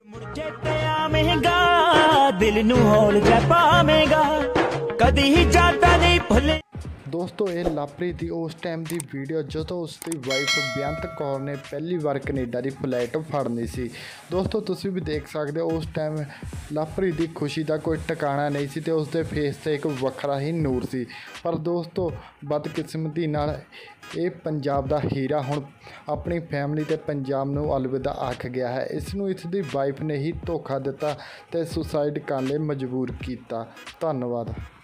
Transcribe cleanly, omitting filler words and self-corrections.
ਚੇਤੇ ਆਵੇਂਗਾ ਦਿਲ ਨੂੰ ਹੌਲ ਜਾ ਪਾਵੇਂਗਾ ਕਦੀ ਹੀ ਜਾਂਦਾ ਨਹੀਂ ਭੁੱਲੇ। ਦੋਸਤੋ ਇਹ ਲਵਪ੍ਰੀਤ ਦੀ ਉਸ ਟਾਈਮ ਦੀ ਵੀਡੀਓ ਜਦੋਂ ਉਸ ਦੀ ਵਾਈਫ ਬੇਅੰਤ ਕੌਰ ਨੇ ਪਹਿਲੀ ਵਾਰ ਕੈਨੇਡਾ ਦੀ ਫਲਾਈਟ ਫੜਨੀ ਸੀ। ਦੋਸਤੋ ਤੁਸੀਂ ਵੀ ਦੇਖ ਸਕਦੇ ਹੋ ਉਸ ਟਾਈਮ ਲਵਪ੍ਰੀਤ ਦੀ ਖੁਸ਼ੀ ਦਾ ਕੋਈ ਟਿਕਾਣਾ ਨਹੀਂ ਸੀ ਤੇ ਉਸ ਦੇ ਫੇਸ 'ਤੇ ਇੱਕ ਵੱਖਰਾ ਹੀ ਨੂਰ ਸੀ। ਪਰ ਦੋਸਤੋ ਬਦਕਿਸਮਤੀ ਨਾਲ ਇਹ ਪੰਜਾਬ ਦਾ ਹੀਰਾ ਹੁਣ ਆਪਣੀ ਫੈਮਿਲੀ ਤੇ ਪੰਜਾਬ ਨੂੰ ਅਲਵਿਦਾ ਆਖ ਗਿਆ ਹੈ। ਇਸ ਨੂੰ ਇਸ ਦੀ ਵਾਈਫ ਨੇ ਹੀ ਧੋਖਾ ਦਿੱਤਾ ਤੇ ਸੁਸਾਈਡ ਕਰਨ ਲਈ ਮਜਬੂਰ ਕੀਤਾ। ਧੰਨਵਾਦ।